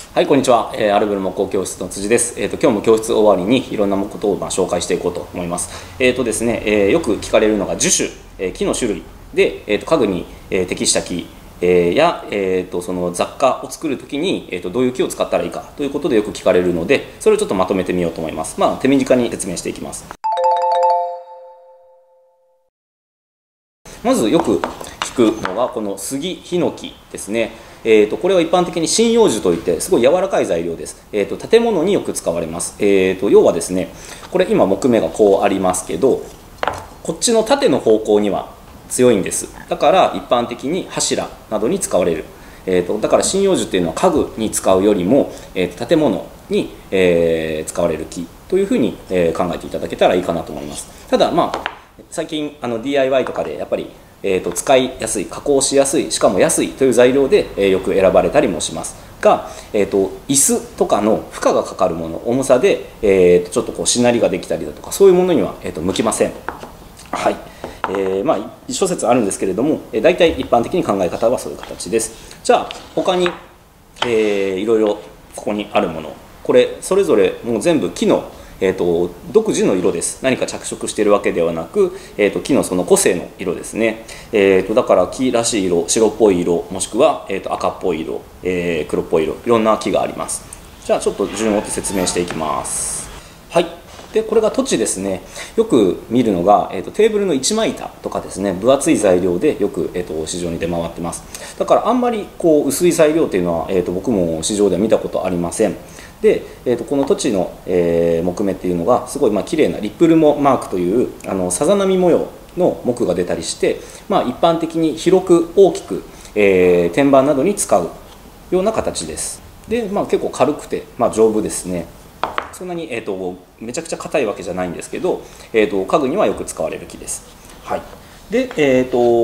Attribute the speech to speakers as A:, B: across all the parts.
A: はい、こんにちは。アルベル木工教室の辻です。今日も教室終わりにいろんなことを紹介していこうと思います。ですね、よく聞かれるのが樹種、木の種類で、家具に、適した木、や、その雑貨を作るときに、どういう木を使ったらいいかということでよく聞かれるので、それをちょっとまとめてみようと思います。手短に説明していきます。まずよく聞くのがこの杉、ヒノキですね。これは一般的に針葉樹といってすごい柔らかい材料です。建物によく使われます。要はですね、これ今木目がこうありますけど、こっちの縦の方向には強いんです。だから一般的に柱などに使われる。だから針葉樹っていうのは家具に使うよりも、建物に、使われる木というふうに、考えていただけたらいいかなと思います。ただ最近DIY とかでやっぱり使いやすい、加工しやすい、しかも安いという材料で、よく選ばれたりもしますが、椅子とかの負荷がかかるもの、重さで、ちょっとこうしなりができたりだとか、そういうものには、向きません。はい。諸説あるんですけれども、大体一般的に考え方はそういう形です。じゃあ他に、いろいろここにあるもの、これそれぞれもう全部木の独自の色です。何か着色しているわけではなく、木のその個性の色ですね。だから木らしい色、白っぽい色、もしくは、赤っぽい色、黒っぽい色、いろんな木があります。じゃあちょっと順を追って説明していきます。はい。でこれが土地ですね。よく見るのが、テーブルの一枚板とかですね、分厚い材料でよく、市場に出回ってます。だからあんまりこう薄い材料というのは、僕も市場では見たことありません。で、この土地の、木目っていうのがすごい綺麗なリップルモマークというさざ波模様の木が出たりして、一般的に広く大きく、天板などに使うような形です。で、結構軽くて、丈夫ですね。そんなに、めちゃくちゃ硬いわけじゃないんですけど、家具にはよく使われる木です。はい、で、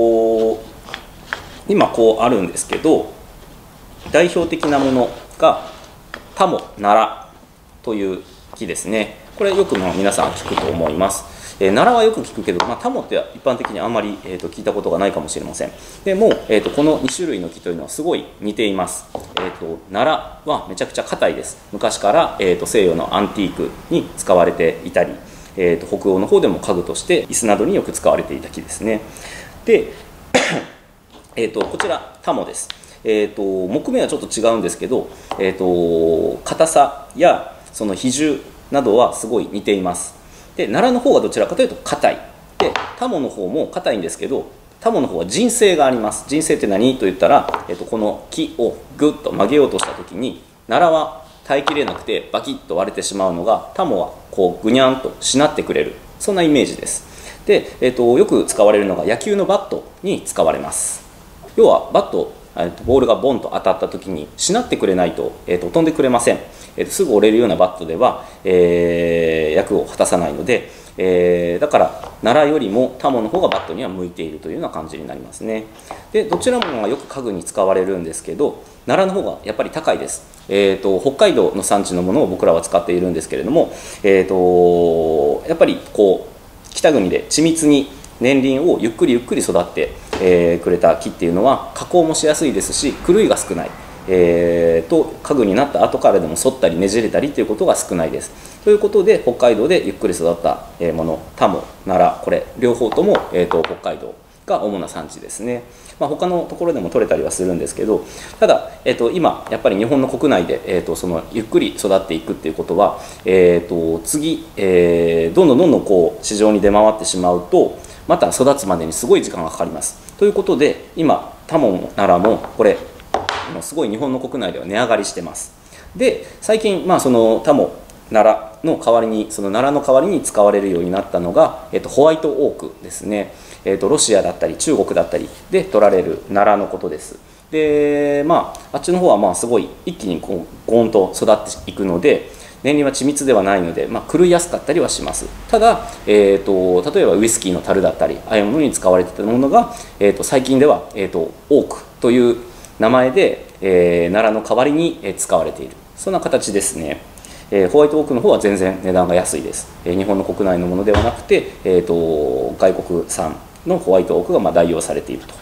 A: 今こうあるんですけど、代表的なものがタモ、ナラという木ですね。これよく皆さん聞くと思います。ナラはよく聞くけど、タモって一般的にあんまり、聞いたことがないかもしれません。でも、この2種類の木というのはすごい似ています。ナラはめちゃくちゃ硬いです。昔から、西洋のアンティークに使われていたり、北欧の方でも家具として椅子などによく使われていた木ですね。で、こちらタモです。木目はちょっと違うんですけど、硬さやその比重などはすごい似ています。で、ナラの方がどちらかというと硬い。で、タモの方も硬いんですけど、タモの方は迅性があります。迅性って何と言ったら、この木をグッと曲げようとした時に、ナラは耐えきれなくてバキッと割れてしまうのが、タモはこうぐにゃんとしなってくれる。そんなイメージです。で、よく使われるのが野球のバットに使われます。要はバット、ボールがボンと当たった時にしなってくれないと、飛んでくれません。すぐ折れるようなバットでは、役を果たさないので、だからナラよりもタモの方がバットには向いているというような感じになりますね。で、どちらもよく家具に使われるんですけど、ナラの方がやっぱり高いです。北海道の産地のものを僕らは使っているんですけれども、やっぱりこう北国で緻密に年輪をゆっくりゆっくり育って、くれた木っていうのは加工もしやすいですし、狂いが少ない、家具になった後からでも反ったりねじれたりということが少ないです。ということで北海道でゆっくり育ったもの、タモ、ナラ、これ両方とも、北海道が主な産地ですね。他のところでも取れたりはするんですけど、ただ、今やっぱり日本の国内で、そのゆっくり育っていくっていうことは、次、どんどんこう市場に出回ってしまうとまた育つまでにすごい時間がかかります。ということで今タモもナラもこれすごい日本の国内では値上がりしてます。で、最近そのタモ、ナラの代わりに、そのナラの代わりに使われるようになったのが、ホワイトオークですね。ロシアだったり中国だったりで取られるナラのことです。で、あっちの方はすごい一気にこうゴーンと育っていくので、年輪は緻密ではないので、狂いやすかったりはします。ただ、例えばウイスキーの樽だったりああいうものに使われていたものが、最近では、オークという名前で、ナラの代わりに使われている、そんな形ですね。ホワイトオークの方は全然値段が安いです。日本の国内のものではなくて、外国産のホワイトオークが代用されていると。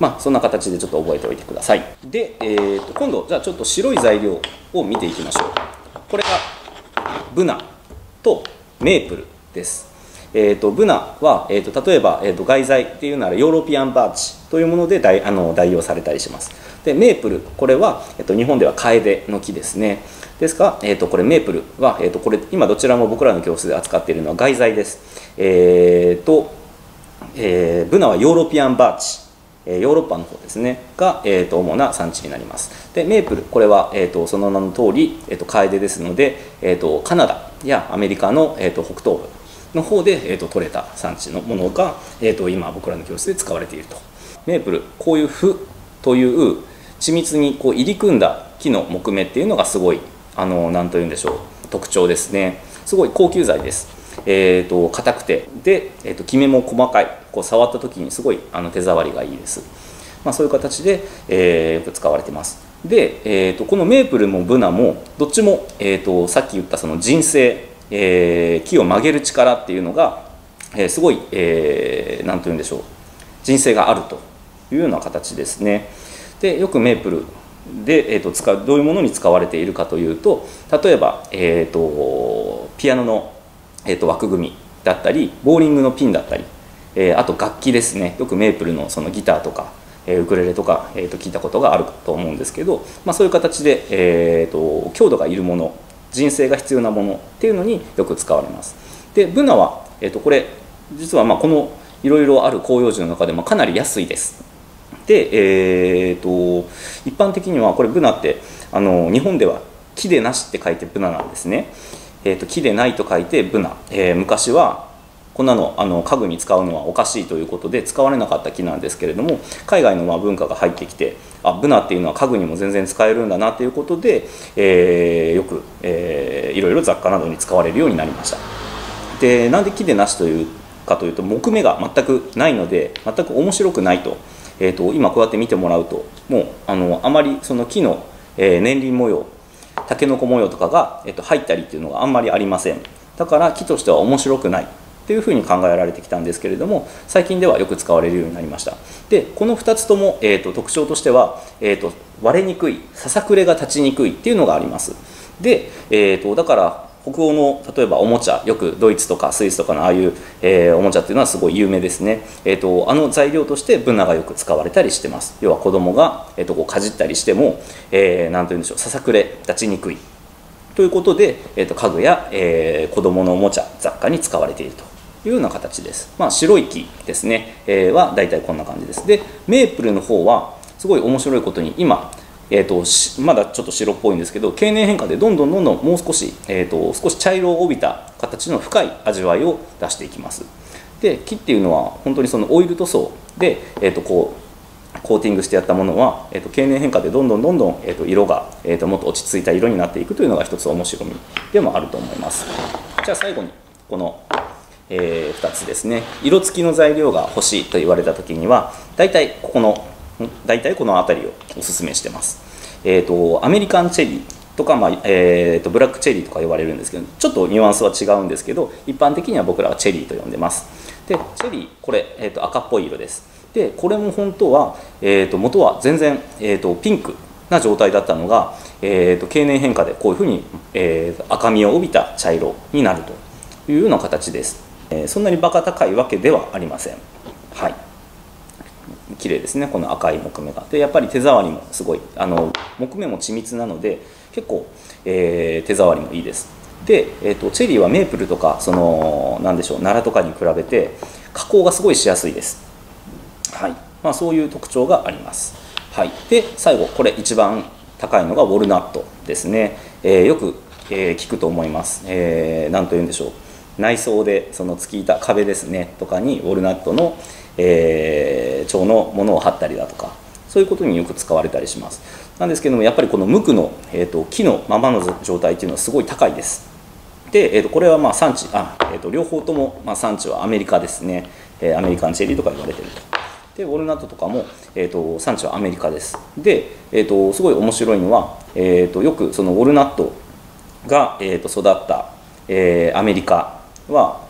A: そんな形でちょっと覚えておいてください。で、今度じゃあちょっと白い材料を見ていきましょう。これがブナとメープルです。ブナは、例えば、外材っていうならヨーロピアンバーチというもので代用されたりします。でメープル、これは、日本ではカエデの木ですね。ですが、これメープルは、これ今どちらも僕らの教室で扱っているのは外材です。ブナはヨーロピアンバーチ、ヨーロッパの方ですねが、主な産地になります。でメープル、これは、その名の通り、カエデですので、カナダやアメリカの、北東部の方で、取れた産地のものが、今僕らの教室で使われていると。メープル、こういうフという緻密にこう入り組んだ木の木目っていうのがすごい何というんでしょう、特徴ですね。すごい高級材です。硬くてで、きめも細かい、こう触った時にすごい手触りがいいです。そういう形で、よく使われています。で、このメープルもブナもどっちも、さっき言ったその人生、木を曲げる力っていうのが、すごい何というんでしょう、人生があるというような形ですね。でよくメープルで、どういうものに使われているかというと、例えば、ピアノの、枠組みだったりボーリングのピンだったり、あと楽器ですね。よくメープルのそのギターとか、ウクレレとか、聞いたことがあると思うんですけど、そういう形で、強度がいるもの、人生が必要なものっていうのによく使われます。でブナは、これ実はこのいろいろある広葉樹の中でもかなり安いです。で、一般的にはこれブナって日本では木でなしって書いてブナなんですね。木でないと書いてブナ、昔はこんなの家具に使うのはおかしいということで使われなかった木なんですけれども、海外の文化が入ってきて、ブナっていうのは家具にも全然使えるんだなということで、よく、いろいろ雑貨などに使われるようになりました。でなんで木でなしというかというと、木目が全くないので全く面白くないと。今こうやって見てもらうと、もうあまりその木の、年輪模様、タケノコ模様とかが、入ったりっていうのがあんまりありません。だから木としては面白くないというふうに考えられてきたんですけれども、最近ではよく使われるようになりました。でこの2つとも、特徴としては、割れにくい、ささくれが立ちにくいっていうのがあります。で、だから北欧の例えばおもちゃ、よくドイツとかスイスとかのああいう、おもちゃっていうのはすごい有名ですね。材料としてブナがよく使われたりしてます。要は子供が、こうかじったりしても、なんていうんでしょう、ささくれ立ちにくいということで、家具や、子供のおもちゃ、雑貨に使われているというような形です。白い木ですね、はだいたいこんな感じです。でメープルの方はすごい面白いことに、今まだちょっと白っぽいんですけど、経年変化でどんどんもう少し、少し茶色を帯びた形の深い味わいを出していきます。で木っていうのは本当にそのオイル塗装で、こうコーティングしてやったものは、経年変化でどんどん、色が、もっと落ち着いた色になっていくというのが一つ面白みでもあると思います。じゃあ最後にこの、2つですね。色付きの材料が欲しいと言われた時には大体この辺りをおすすめしてます。アメリカンチェリーとか、ブラックチェリーとか呼ばれるんですけど、ちょっとニュアンスは違うんですけど、一般的には僕らはチェリーと呼んでます。でチェリー、これ、赤っぽい色です。でこれも本当は、元は全然、ピンクな状態だったのが、経年変化でこういうふうに、赤みを帯びた茶色になるというような形です。そんなにバカ高いわけではありません。はい、綺麗ですね、この赤い木目が。でやっぱり手触りもすごい、木目も緻密なので結構、手触りもいいです。で、チェリーはメープルとかなんでしょう、ナラとかに比べて加工がすごいしやすいです。はい、そういう特徴があります。はい、で最後、これ一番高いのがウォルナットですね。よく、聞くと思います。何というんでしょう、内装でその突き板、壁ですねとかにウォルナットの、調のものを貼ったりだとか、そういうことによく使われたりします。なんですけども、やっぱりこの無垢の、木のままの状態っていうのはすごい高いです。で、これは産地、両方とも、産地はアメリカですね。アメリカンチェリーとか言われてると。でウォルナットとかも、産地はアメリカです。で、すごい面白いのは、よくそのウォルナットが、育った、アメリカは、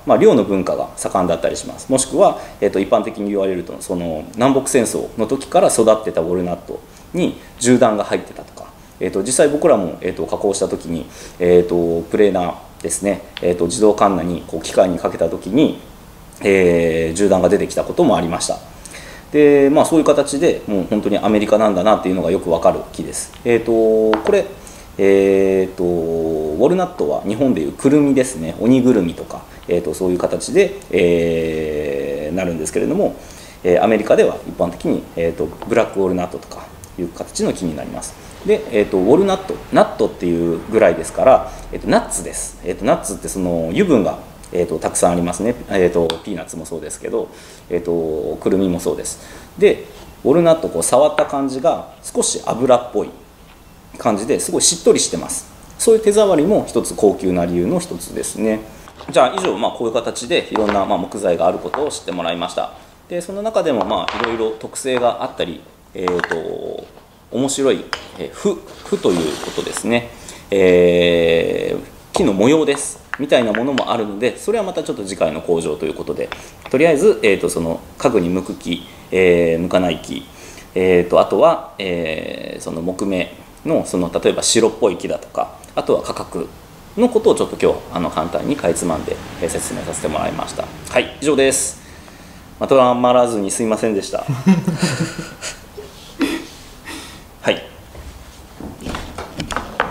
A: まあ、漁の文化が盛んだったりします。もしくは、一般的に言われるとその南北戦争の時から育ってたウォルナットに銃弾が入ってたとか、実際僕らも、加工した時に、プレーナーですね、自動カンナにこう機械にかけた時に、銃弾が出てきたこともありました。で、まあ、そういう形でもう本当にアメリカなんだなっていうのがよくわかる木です。これ、ウォルナットは日本でいうくるみですね、鬼ぐるみとか、そういう形で、なるんですけれども、アメリカでは一般的に、ブラックウォルナットとかいう形の木になります。で、ウォルナット、ナットっていうぐらいですから、ナッツです。ナッツってその油分がたくさんありますね。ピーナッツもそうですけど、くるみもそうです。で、ウォルナットこう触った感じが少し油っぽい感じですごいしっとりしてます。そういう手触りも一つ高級な理由の一つですね。じゃあ以上、まあ、こういう形でいろんな木材があることを知ってもらいました。でその中でもまあいろいろ特性があったり、面白い符ということですね、木の模様ですみたいなものもあるので、それはまたちょっと次回の工場ということで、とりあえず、その家具に向く木、向かない木、あとは、その木目のその例えば白っぽい木だとか、あとは価格のことをちょっと今日簡単にかいつまんで説明させてもらいました。はい、以上です。まとまらずにすいませんでした。